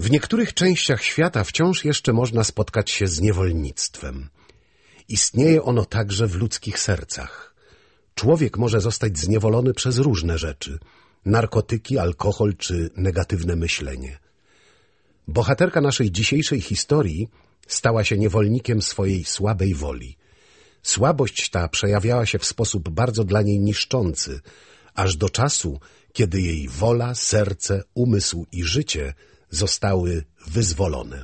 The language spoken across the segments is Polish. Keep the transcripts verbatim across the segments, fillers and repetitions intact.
W niektórych częściach świata wciąż jeszcze można spotkać się z niewolnictwem. Istnieje ono także w ludzkich sercach. Człowiek może zostać zniewolony przez różne rzeczy: narkotyki, alkohol czy negatywne myślenie. Bohaterka naszej dzisiejszej historii stała się niewolnikiem swojej słabej woli. Słabość ta przejawiała się w sposób bardzo dla niej niszczący, aż do czasu, kiedy jej wola, serce, umysł i życie zostały wyzwolone.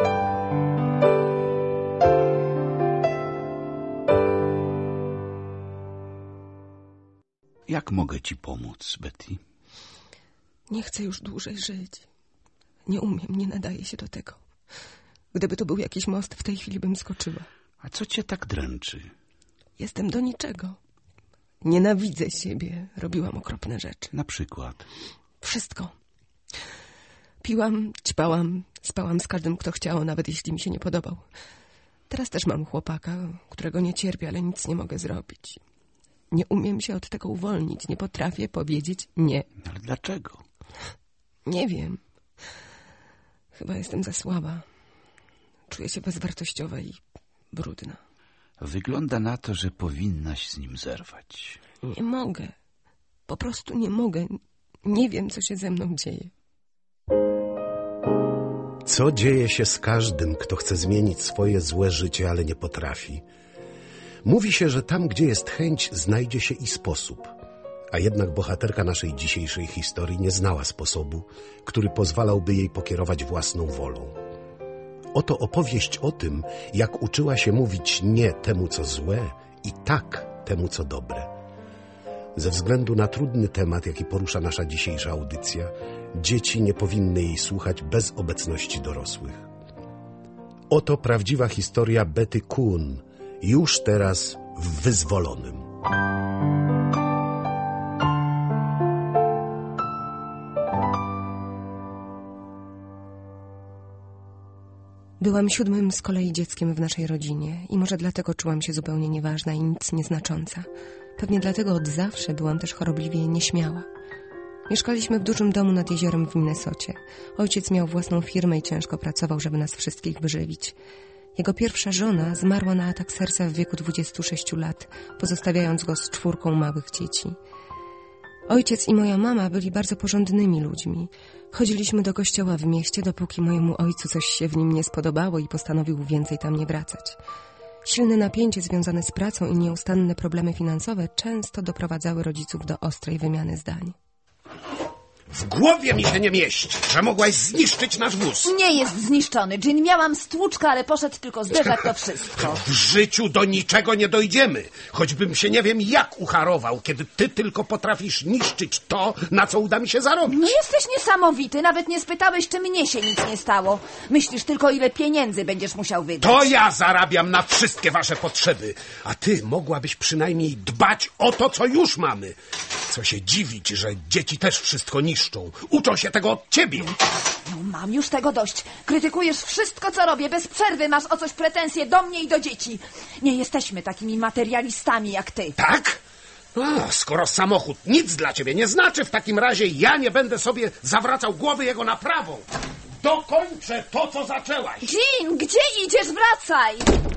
Jak mogę ci pomóc, Betty? Nie chcę już dłużej żyć. Nie umiem, nie nadaję się do tego. Gdyby to był jakiś most, w tej chwili bym skoczyła. A co cię tak dręczy? Jestem do niczego. Nienawidzę siebie. Robiłam okropne rzeczy. Na przykład? Wszystko. Piłam, ćpałam, spałam z każdym, kto chciał, nawet jeśli mi się nie podobał. Teraz też mam chłopaka, którego nie cierpię, ale nic nie mogę zrobić. Nie umiem się od tego uwolnić. Nie potrafię powiedzieć nie. Ale dlaczego? Nie wiem. Chyba jestem za słaba. Czuję się bezwartościowa i brudna. Wygląda na to, że powinnaś z nim zerwać. Nie mogę. Po prostu nie mogę. Nie wiem, co się ze mną dzieje. Co dzieje się z każdym, kto chce zmienić swoje złe życie, ale nie potrafi? Mówi się, że tam, gdzie jest chęć, znajdzie się i sposób. A jednak bohaterka naszej dzisiejszej historii nie znała sposobu, który pozwalałby jej pokierować własną wolą. Oto opowieść o tym, jak uczyła się mówić nie temu, co złe, i tak temu, co dobre. Ze względu na trudny temat, jaki porusza nasza dzisiejsza audycja, dzieci nie powinny jej słuchać bez obecności dorosłych. Oto prawdziwa historia Betty Kuhn, już teraz w Wyzwolonym. Byłam siódmym z kolei dzieckiem w naszej rodzinie i może dlatego czułam się zupełnie nieważna i nic nieznacząca. Pewnie dlatego od zawsze byłam też chorobliwie nieśmiała. Mieszkaliśmy w dużym domu nad jeziorem w Minnesocie. Ojciec miał własną firmę i ciężko pracował, żeby nas wszystkich wyżywić. Jego pierwsza żona zmarła na atak serca w wieku dwudziestu sześciu lat, pozostawiając go z czwórką małych dzieci. Ojciec i moja mama byli bardzo porządnymi ludźmi. Chodziliśmy do kościoła w mieście, dopóki mojemu ojcu coś się w nim nie spodobało i postanowił więcej tam nie wracać. Silne napięcie związane z pracą i nieustanne problemy finansowe często doprowadzały rodziców do ostrej wymiany zdań. W głowie mi się nie mieści, że mogłaś zniszczyć nasz wóz. Nie jest zniszczony. Jean, miałam stłuczkę, ale poszedł tylko zderzak, to wszystko. W życiu do niczego nie dojdziemy. Choćbym się nie wiem jak ucharował, kiedy ty tylko potrafisz niszczyć to, na co uda mi się zarobić. No jesteś niesamowity. Nawet nie spytałeś, czy mnie się nic nie stało. Myślisz tylko, ile pieniędzy będziesz musiał wydać. To ja zarabiam na wszystkie wasze potrzeby. A ty mogłabyś przynajmniej dbać o to, co już mamy. Co się dziwić, że dzieci też wszystko niszczą. Uczą się tego od ciebie. No, mam już tego dość. Krytykujesz wszystko, co robię. Bez przerwy masz o coś pretensje do mnie i do dzieci. Nie jesteśmy takimi materialistami jak ty. Tak? A, skoro samochód nic dla ciebie nie znaczy, w takim razie ja nie będę sobie zawracał głowy jego naprawą. Dokończę to, co zaczęłaś. Jean, gdzie idziesz? Wracaj!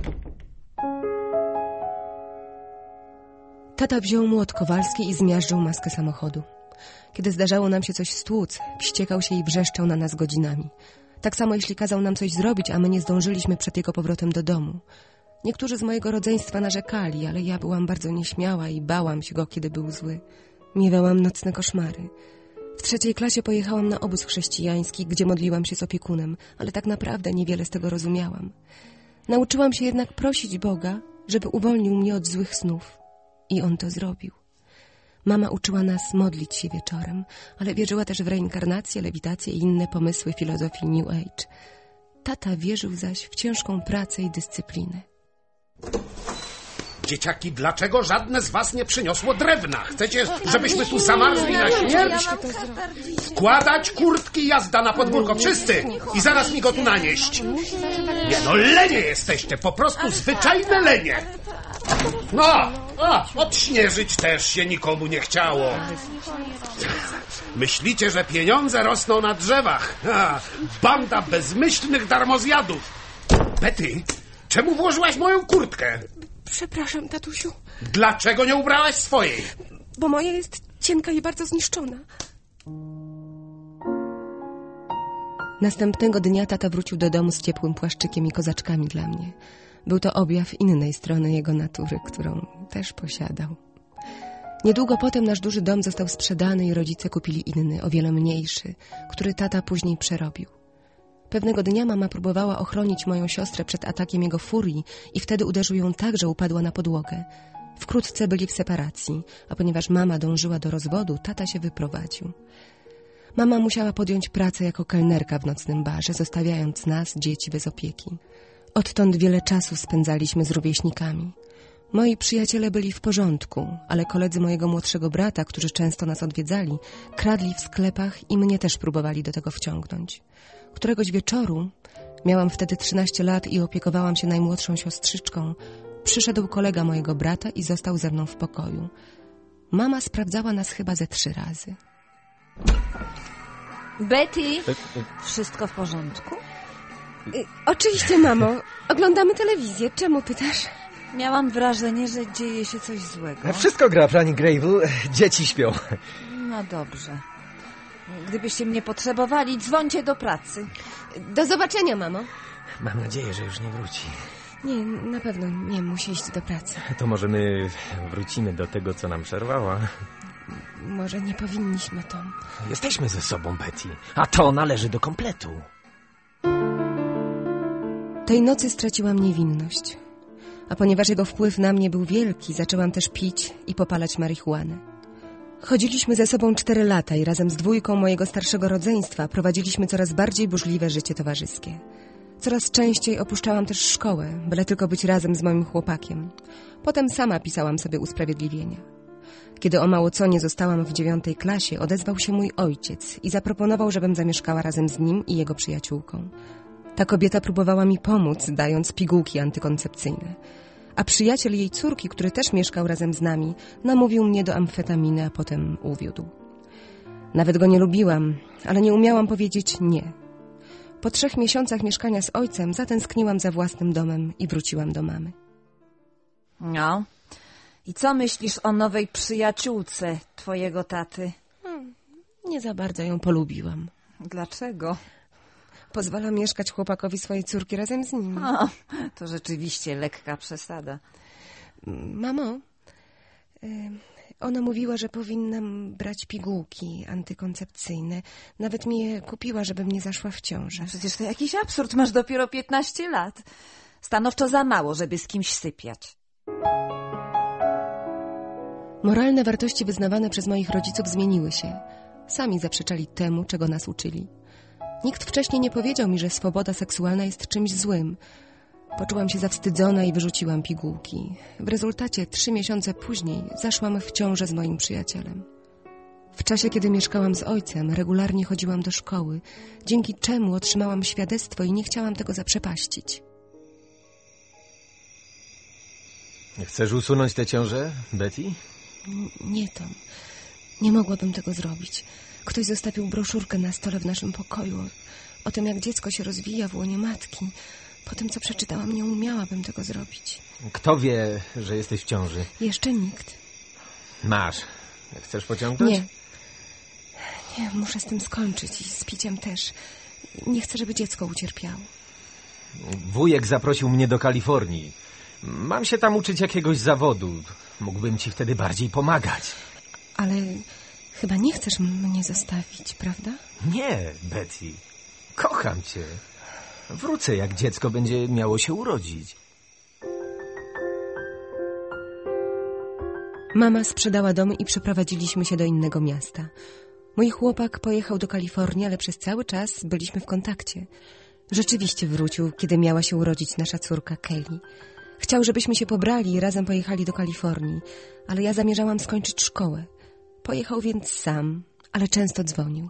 Tata wziął młot kowalski i zmiażdżył maskę samochodu. Kiedy zdarzało nam się coś stłuc, wściekał się i wrzeszczał na nas godzinami. Tak samo jeśli kazał nam coś zrobić, a my nie zdążyliśmy przed jego powrotem do domu. Niektórzy z mojego rodzeństwa narzekali, ale ja byłam bardzo nieśmiała i bałam się go, kiedy był zły. Miewałam nocne koszmary. W trzeciej klasie pojechałam na obóz chrześcijański, gdzie modliłam się z opiekunem, ale tak naprawdę niewiele z tego rozumiałam. Nauczyłam się jednak prosić Boga, żeby uwolnił mnie od złych snów. I on to zrobił. Mama uczyła nas modlić się wieczorem, ale wierzyła też w reinkarnację, lewitację i inne pomysły filozofii New Age. Tata wierzył zaś w ciężką pracę i dyscyplinę. Dzieciaki, dlaczego żadne z was nie przyniosło drewna? Chcecie, żebyśmy tu zamarzli na śmierć? Wkładać kurtki i jazda na podwórko. Wszyscy! I zaraz mi go tu nanieść. Nie no, lenie jesteście, po prostu zwyczajne lenie. No, o, odśnieżyć też się nikomu nie chciało. Myślicie, że pieniądze rosną na drzewach? Ha, banda bezmyślnych darmozjadów. Betty, czemu włożyłaś moją kurtkę? Przepraszam, tatusiu. Dlaczego nie ubrałaś swojej? Bo moja jest cienka i bardzo zniszczona. Następnego dnia tata wrócił do domu z ciepłym płaszczykiem i kozaczkami dla mnie. Był to objaw innej strony jego natury, którą też posiadał. Niedługo potem nasz duży dom został sprzedany i rodzice kupili inny, o wiele mniejszy, który tata później przerobił. Pewnego dnia mama próbowała ochronić moją siostrę przed atakiem jego furii i wtedy uderzył ją tak, że upadła na podłogę. Wkrótce byli w separacji, a ponieważ mama dążyła do rozwodu, tata się wyprowadził. Mama musiała podjąć pracę jako kelnerka w nocnym barze, zostawiając nas, dzieci, bez opieki. Odtąd wiele czasu spędzaliśmy z rówieśnikami. Moi przyjaciele byli w porządku, ale koledzy mojego młodszego brata, którzy często nas odwiedzali, kradli w sklepach i mnie też próbowali do tego wciągnąć. Któregoś wieczoru, miałam wtedy trzynaście lat i opiekowałam się najmłodszą siostrzyczką, przyszedł kolega mojego brata i został ze mną w pokoju. Mama sprawdzała nas chyba ze trzy razy. Betty, wszystko w porządku? Y, oczywiście, mamo. Oglądamy telewizję. Czemu pytasz? Miałam wrażenie, że dzieje się coś złego. Wszystko gra, pani Grable. Dzieci śpią. No dobrze. Gdybyście mnie potrzebowali, dzwońcie do pracy. Do zobaczenia, mamo. Mam nadzieję, że już nie wróci. Nie, na pewno nie musi iść do pracy. To może my wrócimy do tego, co nam przerwała. Może nie powinniśmy, Tom. Jesteśmy ze sobą, Betty. A to należy do kompletu. Tej nocy straciłam niewinność. A ponieważ jego wpływ na mnie był wielki, zaczęłam też pić i popalać marihuanę. Chodziliśmy ze sobą cztery lata i razem z dwójką mojego starszego rodzeństwa prowadziliśmy coraz bardziej burzliwe życie towarzyskie. Coraz częściej opuszczałam też szkołę, byle tylko być razem z moim chłopakiem. Potem sama pisałam sobie usprawiedliwienia. Kiedy o mało co nie zostałam w dziewiątej klasie, odezwał się mój ojciec i zaproponował, żebym zamieszkała razem z nim i jego przyjaciółką. Ta kobieta próbowała mi pomóc, dając pigułki antykoncepcyjne. A przyjaciel jej córki, który też mieszkał razem z nami, namówił mnie do amfetaminy, a potem uwiódł. Nawet go nie lubiłam, ale nie umiałam powiedzieć nie. Po trzech miesiącach mieszkania z ojcem zatęskniłam za własnym domem i wróciłam do mamy. No. I co myślisz o nowej przyjaciółce twojego taty? Hmm, nie za bardzo ją polubiłam. Dlaczego? Pozwala mieszkać chłopakowi swojej córki razem z nim. O, to rzeczywiście lekka przesada. Mamo, y, ona mówiła, że powinnam brać pigułki antykoncepcyjne. Nawet mi je kupiła, żebym nie zaszła w ciążę. Przecież to jakiś absurd, masz dopiero piętnaście lat. Stanowczo za mało, żeby z kimś sypiać. Moralne wartości wyznawane przez moich rodziców zmieniły się. Sami zaprzeczali temu, czego nas uczyli. Nikt wcześniej nie powiedział mi, że swoboda seksualna jest czymś złym. Poczułam się zawstydzona i wyrzuciłam pigułki. W rezultacie trzy miesiące później zaszłam w ciążę z moim przyjacielem. W czasie, kiedy mieszkałam z ojcem, regularnie chodziłam do szkoły, dzięki czemu otrzymałam świadectwo i nie chciałam tego zaprzepaścić. Chcesz usunąć tę ciążę, Betty? N- nie, Tom. Nie mogłabym tego zrobić. Ktoś zostawił broszurkę na stole w naszym pokoju o, o tym, jak dziecko się rozwija w łonie matki. Po tym, co przeczytałam, nie umiałabym tego zrobić. Kto wie, że jesteś w ciąży? Jeszcze nikt. Masz. Chcesz pociągnąć? Nie. Nie, muszę z tym skończyć i z piciem też. Nie chcę, żeby dziecko ucierpiało. Wujek zaprosił mnie do Kalifornii. Mam się tam uczyć jakiegoś zawodu. Mógłbym ci wtedy bardziej pomagać. Ale chyba nie chcesz mnie zostawić, prawda? Nie, Betty. Kocham cię. Wrócę, jak dziecko będzie miało się urodzić. Mama sprzedała dom i przeprowadziliśmy się do innego miasta. Mój chłopak pojechał do Kalifornii, ale przez cały czas byliśmy w kontakcie. Rzeczywiście wrócił, kiedy miała się urodzić nasza córka Kelly. Chciał, żebyśmy się pobrali i razem pojechali do Kalifornii, ale ja zamierzałam skończyć szkołę. Pojechał więc sam, ale często dzwonił.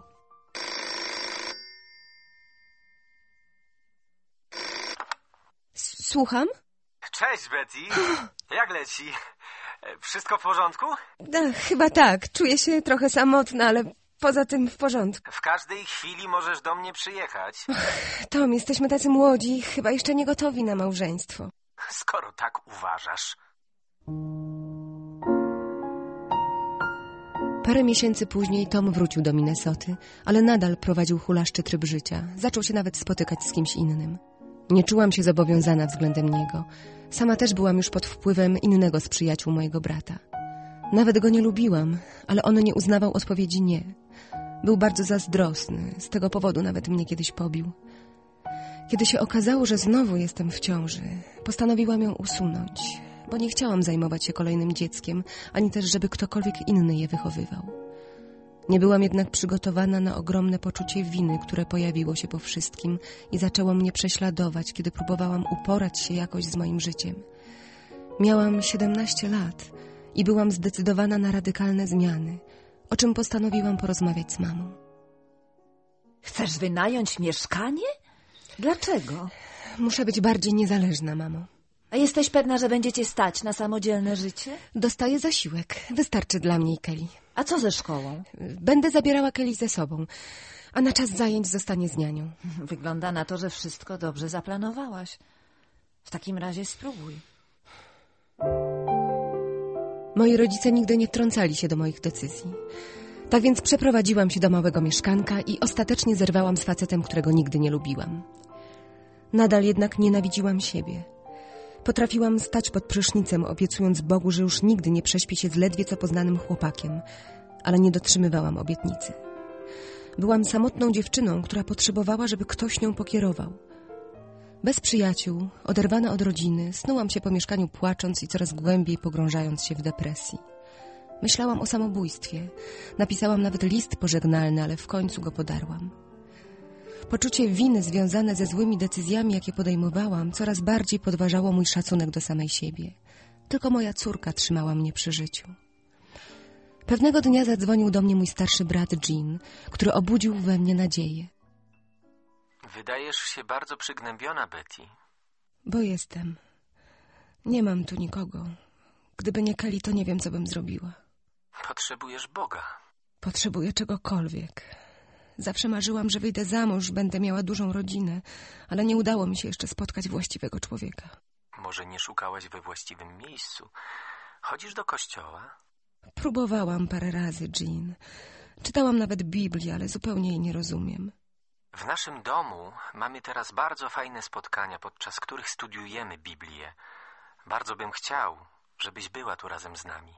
S- Słucham? Cześć, Betty. Jak leci? Wszystko w porządku? No, chyba tak. Czuję się trochę samotna, ale poza tym w porządku. W każdej chwili możesz do mnie przyjechać. Tom, jesteśmy tacy młodzi, chyba jeszcze nie gotowi na małżeństwo. Skoro tak uważasz. Parę miesięcy później Tom wrócił do Minnesoty, ale nadal prowadził hulaszczy tryb życia. Zaczął się nawet spotykać z kimś innym. Nie czułam się zobowiązana względem niego. Sama też byłam już pod wpływem innego z przyjaciół mojego brata. Nawet go nie lubiłam, ale on nie uznawał odpowiedzi nie. Był bardzo zazdrosny, z tego powodu nawet mnie kiedyś pobił. Kiedy się okazało, że znowu jestem w ciąży, postanowiłam ją usunąć, bo nie chciałam zajmować się kolejnym dzieckiem, ani też, żeby ktokolwiek inny je wychowywał. Nie byłam jednak przygotowana na ogromne poczucie winy, które pojawiło się po wszystkim i zaczęło mnie prześladować, kiedy próbowałam uporać się jakoś z moim życiem. Miałam siedemnaście lat i byłam zdecydowana na radykalne zmiany, o czym postanowiłam porozmawiać z mamą. Chcesz wynająć mieszkanie? Dlaczego? Muszę być bardziej niezależna, mamo. A jesteś pewna, że będziecie stać na samodzielne życie? Dostaję zasiłek. Wystarczy dla mnie i Kelly. A co ze szkołą? Będę zabierała Kelly ze sobą, a na czas zajęć zostanie z nianią. Wygląda na to, że wszystko dobrze zaplanowałaś. W takim razie spróbuj. Moi rodzice nigdy nie wtrącali się do moich decyzji. Tak więc przeprowadziłam się do małego mieszkanka i ostatecznie zerwałam z facetem, którego nigdy nie lubiłam. Nadal jednak nienawidziłam siebie. Potrafiłam stać pod prysznicem, obiecując Bogu, że już nigdy nie prześpię się z ledwie co poznanym chłopakiem, ale nie dotrzymywałam obietnicy. Byłam samotną dziewczyną, która potrzebowała, żeby ktoś nią pokierował. Bez przyjaciół, oderwana od rodziny, snułam się po mieszkaniu płacząc i coraz głębiej pogrążając się w depresji. Myślałam o samobójstwie. Napisałam nawet list pożegnalny, ale w końcu go podarłam. Poczucie winy związane ze złymi decyzjami, jakie podejmowałam, coraz bardziej podważało mój szacunek do samej siebie. Tylko moja córka trzymała mnie przy życiu. Pewnego dnia zadzwonił do mnie mój starszy brat Jean, który obudził we mnie nadzieję. Wydajesz się bardzo przygnębiona, Betty. Bo jestem. Nie mam tu nikogo. Gdyby nie Kelly, to nie wiem, co bym zrobiła. Potrzebujesz Boga. Potrzebuję czegokolwiek. Zawsze marzyłam, że wyjdę za mąż, będę miała dużą rodzinę, ale nie udało mi się jeszcze spotkać właściwego człowieka. Może nie szukałaś we właściwym miejscu. Chodzisz do kościoła? Próbowałam parę razy, Jean. Czytałam nawet Biblię, ale zupełnie jej nie rozumiem. W naszym domu mamy teraz bardzo fajne spotkania, podczas których studiujemy Biblię. Bardzo bym chciał, żebyś była tu razem z nami.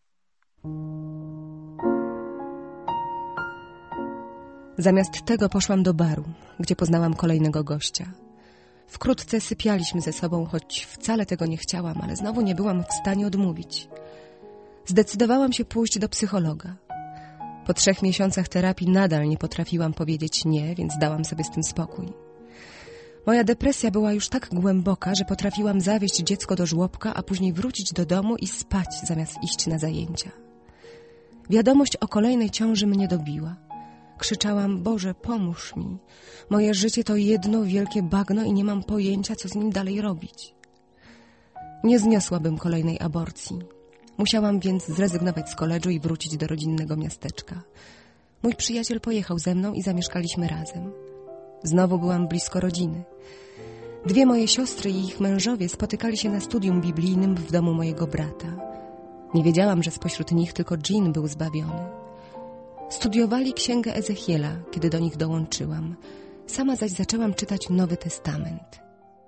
Zamiast tego poszłam do baru, gdzie poznałam kolejnego gościa. Wkrótce sypialiśmy ze sobą, choć wcale tego nie chciałam, ale znowu nie byłam w stanie odmówić. Zdecydowałam się pójść do psychologa. Po trzech miesiącach terapii nadal nie potrafiłam powiedzieć nie, więc dałam sobie z tym spokój. Moja depresja była już tak głęboka, że potrafiłam zawieźć dziecko do żłobka, a później wrócić do domu i spać, zamiast iść na zajęcia. Wiadomość o kolejnej ciąży mnie dobiła. Krzyczałam: Boże, pomóż mi. Moje życie to jedno wielkie bagno i nie mam pojęcia, co z nim dalej robić. Nie zniosłabym kolejnej aborcji. Musiałam więc zrezygnować z koledżu i wrócić do rodzinnego miasteczka. Mój przyjaciel pojechał ze mną i zamieszkaliśmy razem. Znowu byłam blisko rodziny. Dwie moje siostry i ich mężowie spotykali się na studium biblijnym w domu mojego brata. Nie wiedziałam, że spośród nich tylko Jean był zbawiony. Studiowali księgę Ezechiela, kiedy do nich dołączyłam. Sama zaś zaczęłam czytać Nowy Testament.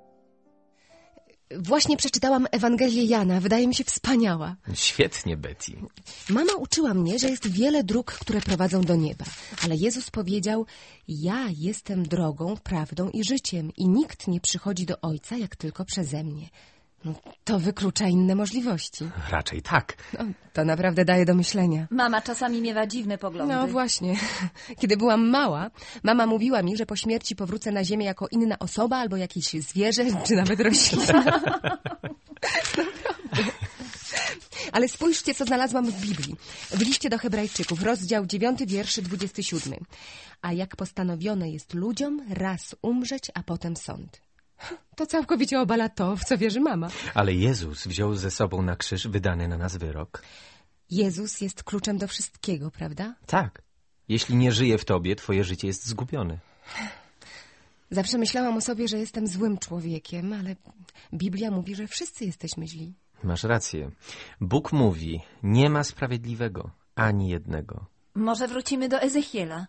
Właśnie przeczytałam Ewangelię Jana. Wydaje mi się wspaniała. Świetnie, Betty. Mama uczyła mnie, że jest wiele dróg, które prowadzą do nieba. Ale Jezus powiedział: ja jestem drogą, prawdą i życiem i nikt nie przychodzi do Ojca, jak tylko przeze mnie. No, to wyklucza inne możliwości. Raczej tak. No, to naprawdę daje do myślenia. Mama czasami miewa dziwne poglądy. No właśnie. Kiedy byłam mała, mama mówiła mi, że po śmierci powrócę na ziemię jako inna osoba albo jakieś zwierzę, czy nawet roślina. Naprawdę. Ale spójrzcie, co znalazłam w Biblii. W liście do Hebrajczyków, rozdział dziewiąty, wiersz dwudziesty siódmy. A jak postanowione jest ludziom raz umrzeć, a potem sąd. To całkowicie obala to, w co wierzy mama. Ale Jezus wziął ze sobą na krzyż wydany na nas wyrok. Jezus jest kluczem do wszystkiego, prawda? Tak. Jeśli nie żyje w tobie, twoje życie jest zgubione. Zawsze myślałam o sobie, że jestem złym człowiekiem, ale Biblia mówi, że wszyscy jesteśmy źli. Masz rację. Bóg mówi, nie ma sprawiedliwego, ani jednego. Może wrócimy do Ezechiela.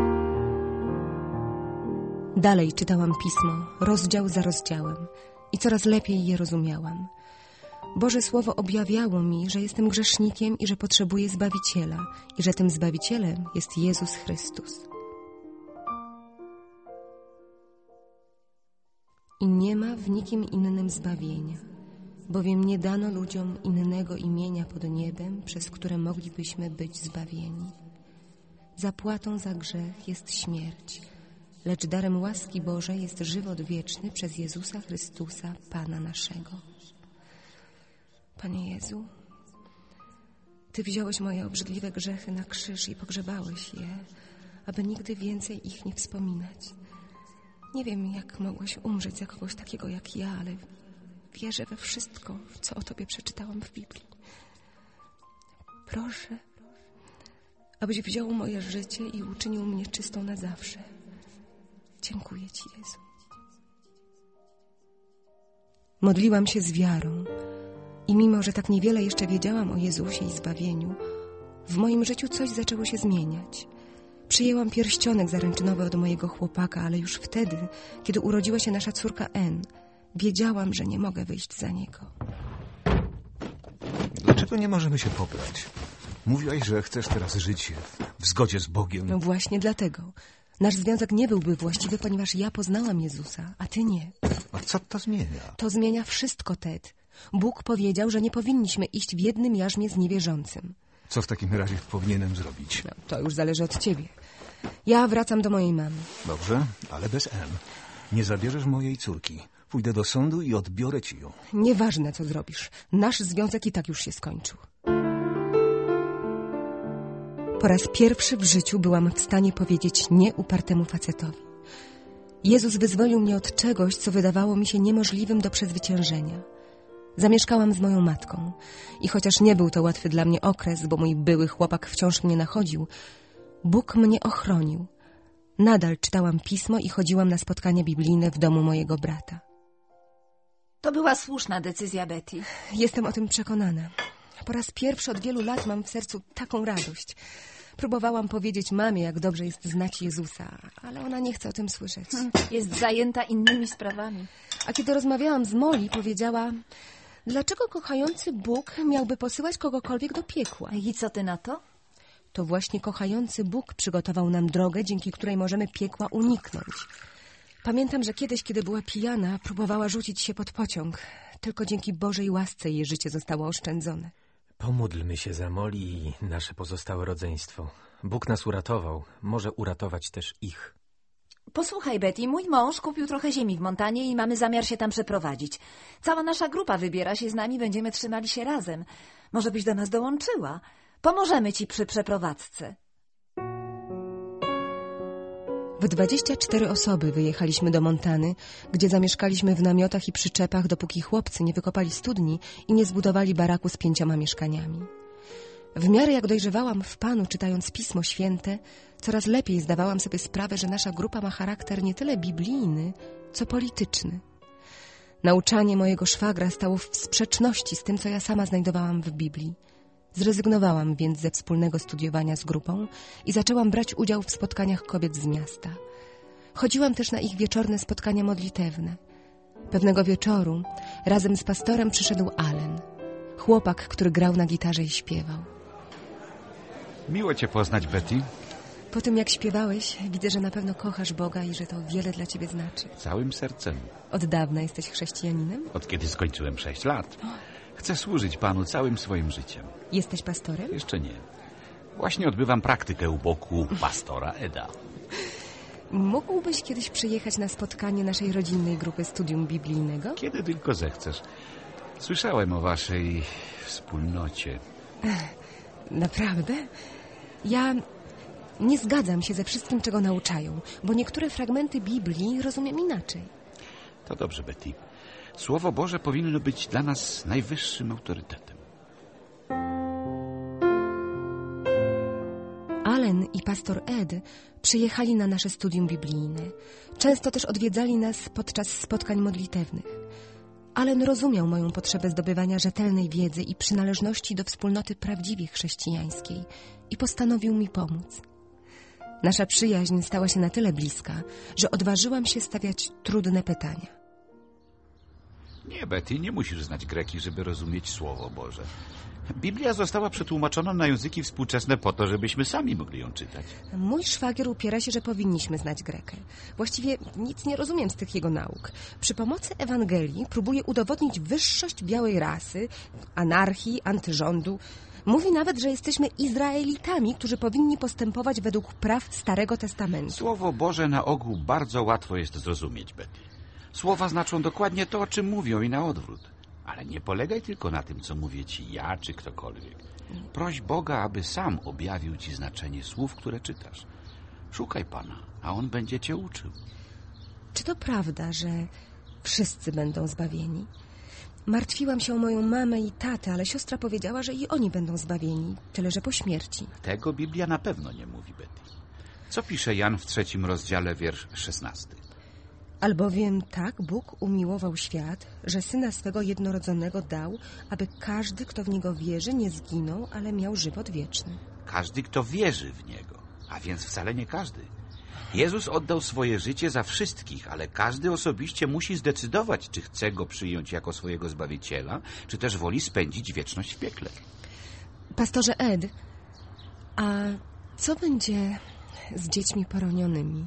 Dalej czytałam pismo, rozdział za rozdziałem i coraz lepiej je rozumiałam. Boże Słowo objawiało mi, że jestem grzesznikiem i że potrzebuję Zbawiciela i że tym Zbawicielem jest Jezus Chrystus. I nie ma w nikim innym zbawienia, bowiem nie dano ludziom innego imienia pod niebem, przez które moglibyśmy być zbawieni. Zapłatą za grzech jest śmierć, lecz darem łaski Bożej jest żywot wieczny przez Jezusa Chrystusa, Pana naszego. Panie Jezu, Ty wziąłeś moje obrzydliwe grzechy na krzyż i pogrzebałeś je, aby nigdy więcej ich nie wspominać. Nie wiem, jak mogłeś umrzeć za kogoś takiego jak ja, ale wierzę we wszystko, co o Tobie przeczytałam w Biblii. Proszę, abyś wziął moje życie i uczynił mnie czystą na zawsze. Dziękuję Ci, Jezu. Modliłam się z wiarą i mimo, że tak niewiele jeszcze wiedziałam o Jezusie i zbawieniu, w moim życiu coś zaczęło się zmieniać. Przyjęłam pierścionek zaręczynowy od mojego chłopaka, ale już wtedy, kiedy urodziła się nasza córka Ann, wiedziałam, że nie mogę wyjść za niego. Dlaczego nie możemy się pobrać? Mówiłaś, że chcesz teraz żyć w zgodzie z Bogiem. No właśnie dlatego. Nasz związek nie byłby właściwy, ponieważ ja poznałam Jezusa, a ty nie. A co to zmienia? To zmienia wszystko, Ted. Bóg powiedział, że nie powinniśmy iść w jednym jarzmie z niewierzącym. Co w takim razie powinienem zrobić? No, to już zależy od ciebie. Ja wracam do mojej mamy. Dobrze, ale bez M. Nie zabierzesz mojej córki. Pójdę do sądu i odbiorę ci ją. Nieważne, co zrobisz. Nasz związek i tak już się skończył. Po raz pierwszy w życiu byłam w stanie powiedzieć nie upartemu facetowi. Jezus wyzwolił mnie od czegoś, co wydawało mi się niemożliwym do przezwyciężenia. Zamieszkałam z moją matką i chociaż nie był to łatwy dla mnie okres, bo mój były chłopak wciąż mnie nachodził, Bóg mnie ochronił. Nadal czytałam pismo i chodziłam na spotkania biblijne w domu mojego brata. To była słuszna decyzja, Betty. Jestem o tym przekonana. Po raz pierwszy od wielu lat mam w sercu taką radość. Próbowałam powiedzieć mamie, jak dobrze jest znać Jezusa, ale ona nie chce o tym słyszeć. Jest zajęta innymi sprawami. A kiedy rozmawiałam z Molly, powiedziała, dlaczego kochający Bóg miałby posyłać kogokolwiek do piekła? I co ty na to? To właśnie kochający Bóg przygotował nam drogę, dzięki której możemy piekła uniknąć. Pamiętam, że kiedyś, kiedy była pijana, próbowała rzucić się pod pociąg. Tylko dzięki Bożej łasce jej życie zostało oszczędzone. Pomódlmy się za Molly i nasze pozostałe rodzeństwo. Bóg nas uratował, może uratować też ich. Posłuchaj, Betty, mój mąż kupił trochę ziemi w Montanie i mamy zamiar się tam przeprowadzić. Cała nasza grupa wybiera się z nami, będziemy trzymali się razem. Może byś do nas dołączyła? Pomożemy ci przy przeprowadzce. W dwadzieścia cztery osoby wyjechaliśmy do Montany, gdzie zamieszkaliśmy w namiotach i przyczepach, dopóki chłopcy nie wykopali studni i nie zbudowali baraku z pięcioma mieszkaniami. W miarę jak dojrzewałam w Panu, czytając Pismo Święte, coraz lepiej zdawałam sobie sprawę, że nasza grupa ma charakter nie tyle biblijny, co polityczny. Nauczanie mojego szwagra stało w sprzeczności z tym, co ja sama znajdowałam w Biblii. Zrezygnowałam więc ze wspólnego studiowania z grupą i zaczęłam brać udział w spotkaniach kobiet z miasta. Chodziłam też na ich wieczorne spotkania modlitewne. Pewnego wieczoru razem z pastorem przyszedł Allen, chłopak, który grał na gitarze i śpiewał. Miło cię poznać, Betty. Po tym, jak śpiewałeś, widzę, że na pewno kochasz Boga i że to wiele dla ciebie znaczy. Całym sercem. Od dawna jesteś chrześcijaninem? Od kiedy skończyłem sześć lat. Chcę służyć Panu całym swoim życiem. Jesteś pastorem? Jeszcze nie. Właśnie odbywam praktykę u boku pastora Eda. Mógłbyś kiedyś przyjechać na spotkanie naszej rodzinnej grupy studium biblijnego? Kiedy tylko zechcesz. Słyszałem o waszej wspólnocie. Naprawdę? Ja nie zgadzam się ze wszystkim, czego nauczają, bo niektóre fragmenty Biblii rozumiem inaczej. To dobrze, Betty. Słowo Boże powinno być dla nas najwyższym autorytetem. Allen i pastor Ed przyjechali na nasze studium biblijne. Często też odwiedzali nas podczas spotkań modlitewnych. Allen rozumiał moją potrzebę zdobywania rzetelnej wiedzy i przynależności do wspólnoty prawdziwie chrześcijańskiej i postanowił mi pomóc. Nasza przyjaźń stała się na tyle bliska, że odważyłam się stawiać trudne pytania. Nie, Betty, nie musisz znać greki, żeby rozumieć Słowo Boże. Biblia została przetłumaczona na języki współczesne po to, żebyśmy sami mogli ją czytać. Mój szwagier upiera się, że powinniśmy znać Grekę. Właściwie nic nie rozumiem z tych jego nauk. Przy pomocy Ewangelii próbuje udowodnić wyższość białej rasy, anarchii, antyrządu. Mówi nawet, że jesteśmy Izraelitami, którzy powinni postępować według praw Starego Testamentu. Słowo Boże na ogół bardzo łatwo jest zrozumieć, Betty. Słowa znaczą dokładnie to, o czym mówią i na odwrót. Ale nie polegaj tylko na tym, co mówię ci ja czy ktokolwiek. Proś Boga, aby sam objawił ci znaczenie słów, które czytasz. Szukaj Pana, a On będzie cię uczył. Czy to prawda, że wszyscy będą zbawieni? Martwiłam się o moją mamę i tatę, ale siostra powiedziała, że i oni będą zbawieni, tyle że po śmierci. Tego Biblia na pewno nie mówi, Betty. Co pisze Jan w trzecim rozdziale, wiersz szesnasty? Albowiem tak Bóg umiłował świat, że Syna swego jednorodzonego dał, aby każdy, kto w Niego wierzy, nie zginął, ale miał żywot wieczny. Każdy, kto wierzy w Niego, a więc wcale nie każdy. Jezus oddał swoje życie za wszystkich, ale każdy osobiście musi zdecydować, czy chce Go przyjąć jako swojego Zbawiciela, czy też woli spędzić wieczność w piekle. Pastorze Ed, a co będzie z dziećmi poronionymi?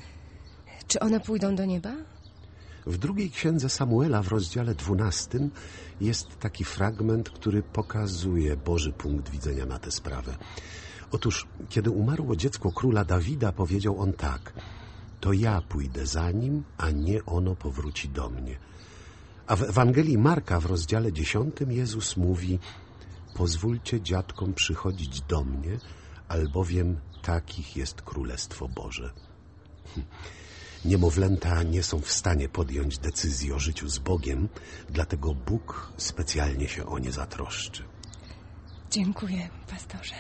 Czy one pójdą do nieba? W drugiej księdze Samuela w rozdziale dwunastym jest taki fragment, który pokazuje Boży punkt widzenia na tę sprawę. Otóż, kiedy umarło dziecko króla Dawida, powiedział on tak: to ja pójdę za nim, a nie ono powróci do mnie. A w Ewangelii Marka w rozdziale dziesiątym Jezus mówi: pozwólcie dziadkom przychodzić do mnie, albowiem takich jest Królestwo Boże. Hm. Niemowlęta nie są w stanie podjąć decyzji o życiu z Bogiem, dlatego Bóg specjalnie się o nie zatroszczy. Dziękuję, pastorze.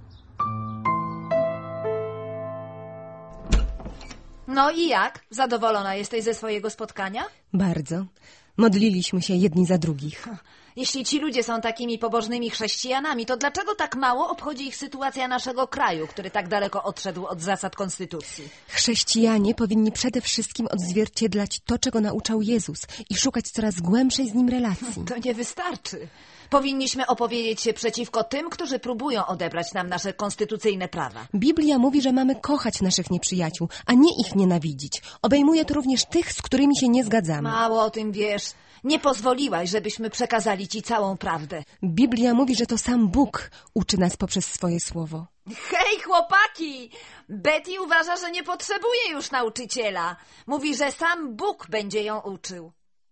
No i jak? Zadowolona jesteś ze swojego spotkania? Bardzo. Modliliśmy się jedni za drugich. Jeśli ci ludzie są takimi pobożnymi chrześcijanami, to dlaczego tak mało obchodzi ich sytuacja naszego kraju, który tak daleko odszedł od zasad konstytucji? Chrześcijanie powinni przede wszystkim odzwierciedlać to, czego nauczał Jezus i szukać coraz głębszej z Nim relacji. To nie wystarczy. Powinniśmy opowiedzieć się przeciwko tym, którzy próbują odebrać nam nasze konstytucyjne prawa. Biblia mówi, że mamy kochać naszych nieprzyjaciół, a nie ich nienawidzić. Obejmuje to również tych, z którymi się nie zgadzamy. Mało o tym wiesz. Nie pozwoliłaś, żebyśmy przekazali ci całą prawdę. Biblia mówi, że to sam Bóg uczy nas poprzez swoje słowo. Hej, chłopaki! Betty uważa, że nie potrzebuje już nauczyciela. Mówi, że sam Bóg będzie ją uczył.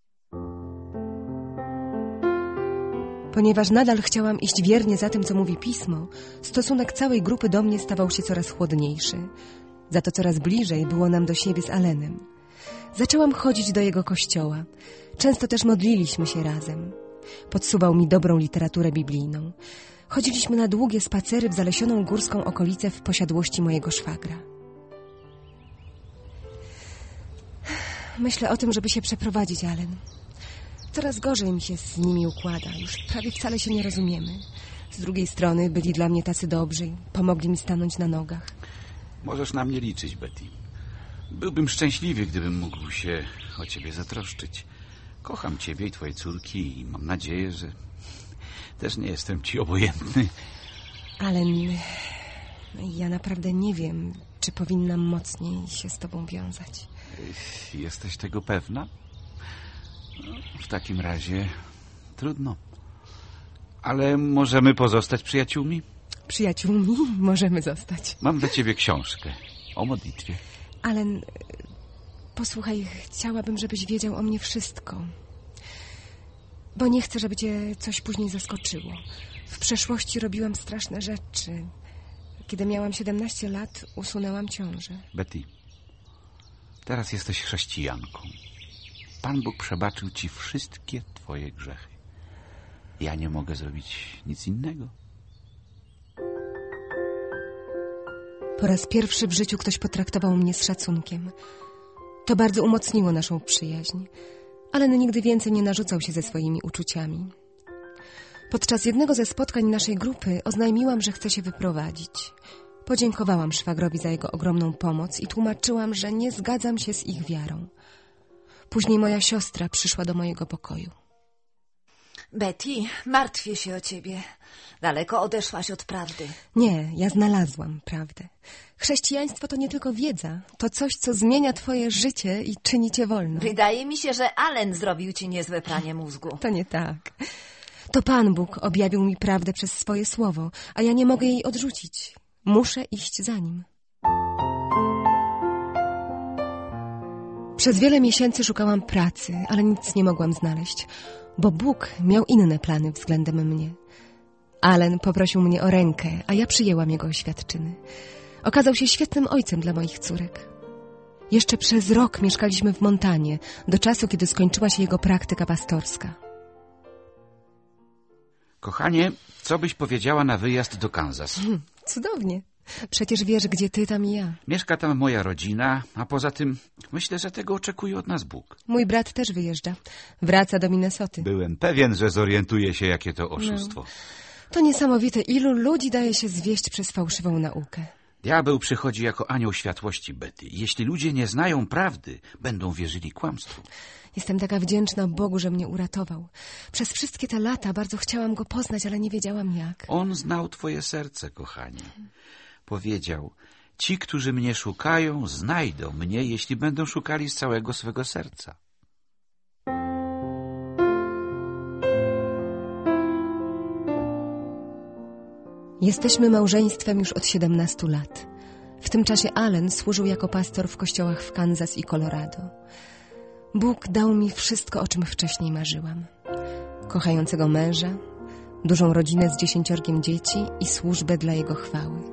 Ponieważ nadal chciałam iść wiernie za tym, co mówi Pismo, stosunek całej grupy do mnie stawał się coraz chłodniejszy. Za to coraz bliżej było nam do siebie z Allenem. Zaczęłam chodzić do jego kościoła. Często też modliliśmy się razem. Podsuwał mi dobrą literaturę biblijną. Chodziliśmy na długie spacery w zalesioną górską okolicę w posiadłości mojego szwagra. Myślę o tym, żeby się przeprowadzić, Allen. Coraz gorzej mi się z nimi układa. Już prawie wcale się nie rozumiemy. Z drugiej strony byli dla mnie tacy dobrzy i pomogli mi stanąć na nogach. Możesz na mnie liczyć, Betty. Byłbym szczęśliwy, gdybym mógł się o ciebie zatroszczyć. Kocham ciebie i twoje córki i mam nadzieję, że też nie jestem ci obojętny. Allen, ja naprawdę nie wiem, czy powinnam mocniej się z tobą wiązać. Jesteś tego pewna? No, w takim razie trudno. Ale możemy pozostać przyjaciółmi? Przyjaciółmi możemy zostać. Mam dla ciebie książkę o modlitwie. Allen, posłuchaj, chciałabym, żebyś wiedział o mnie wszystko. Bo nie chcę, żeby cię coś później zaskoczyło. W przeszłości robiłam straszne rzeczy. Kiedy miałam siedemnaście lat, usunęłam ciążę. Betty, teraz jesteś chrześcijanką. Pan Bóg przebaczył ci wszystkie twoje grzechy. Ja nie mogę zrobić nic innego. Po raz pierwszy w życiu ktoś potraktował mnie z szacunkiem. To bardzo umocniło naszą przyjaźń. Alan nigdy więcej nie narzucał się ze swoimi uczuciami. Podczas jednego ze spotkań naszej grupy oznajmiłam, że chcę się wyprowadzić. Podziękowałam szwagrowi za jego ogromną pomoc i tłumaczyłam, że nie zgadzam się z ich wiarą. Później moja siostra przyszła do mojego pokoju. Betty, martwię się o ciebie. Daleko odeszłaś od prawdy. Nie, ja znalazłam prawdę. Chrześcijaństwo to nie tylko wiedza, to coś, co zmienia twoje życie i czyni cię wolną. Wydaje mi się, że Allen zrobił ci niezłe pranie mózgu. To nie tak. To Pan Bóg objawił mi prawdę przez swoje słowo, a ja nie mogę jej odrzucić. Muszę iść za nim. Przez wiele miesięcy szukałam pracy, ale nic nie mogłam znaleźć, bo Bóg miał inne plany względem mnie. Allen poprosił mnie o rękę, a ja przyjęłam jego oświadczyny. Okazał się świetnym ojcem dla moich córek. Jeszcze przez rok mieszkaliśmy w Montanie, do czasu, kiedy skończyła się jego praktyka pastorska. Kochanie, co byś powiedziała na wyjazd do Kansas? Hmm, cudownie. Przecież wiesz, gdzie ty, tam i ja. Mieszka tam moja rodzina, a poza tym myślę, że tego oczekuje od nas Bóg. Mój brat też wyjeżdża. Wraca do Minnesoty. Byłem pewien, że zorientuje się, jakie to oszustwo. No. To niesamowite, ilu ludzi daje się zwieść przez fałszywą naukę. Diabeł przychodzi jako anioł światłości, Betty. Jeśli ludzie nie znają prawdy, będą wierzyli kłamstwu. Jestem taka wdzięczna Bogu, że mnie uratował. Przez wszystkie te lata bardzo chciałam go poznać, ale nie wiedziałam jak. On znał twoje serce, kochanie. Powiedział, ci, którzy mnie szukają, znajdą mnie, jeśli będą szukali z całego swego serca. Jesteśmy małżeństwem już od siedemnastu lat. W tym czasie Allen służył jako pastor w kościołach w Kansas i Colorado. Bóg dał mi wszystko, o czym wcześniej marzyłam. Kochającego męża, dużą rodzinę z dziesięciorgiem dzieci i służbę dla Jego chwały.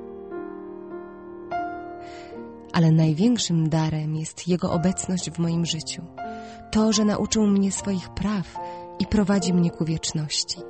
Ale największym darem jest Jego obecność w moim życiu. To, że nauczył mnie swoich praw i prowadzi mnie ku wieczności.